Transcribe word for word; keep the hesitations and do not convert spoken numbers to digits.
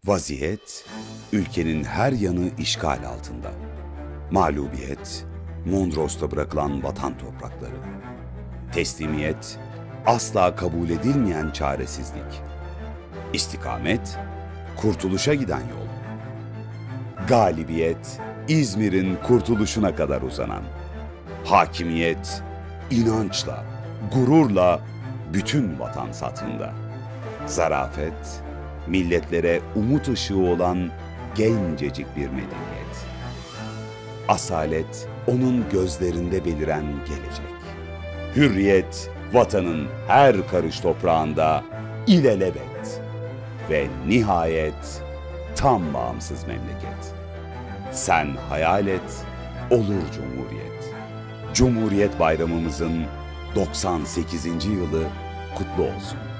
Vaziyet, ülkenin her yanı işgal altında. Mağlubiyet, Mondros'ta bırakılan vatan toprakları. Teslimiyet, asla kabul edilmeyen çaresizlik. İstikamet, kurtuluşa giden yol. Galibiyet, İzmir'in kurtuluşuna kadar uzanan. Hakimiyet, inançla, gururla bütün vatan satında. Zarafet, milletlere umut ışığı olan gencecik bir medeniyet. Asalet, onun gözlerinde beliren gelecek. Hürriyet, vatanın her karış toprağında ilelebet. Ve nihayet tam bağımsız memleket. Sen hayal et, olur Cumhuriyet. Cumhuriyet Bayramımızın doksan sekizinci yılı kutlu olsun.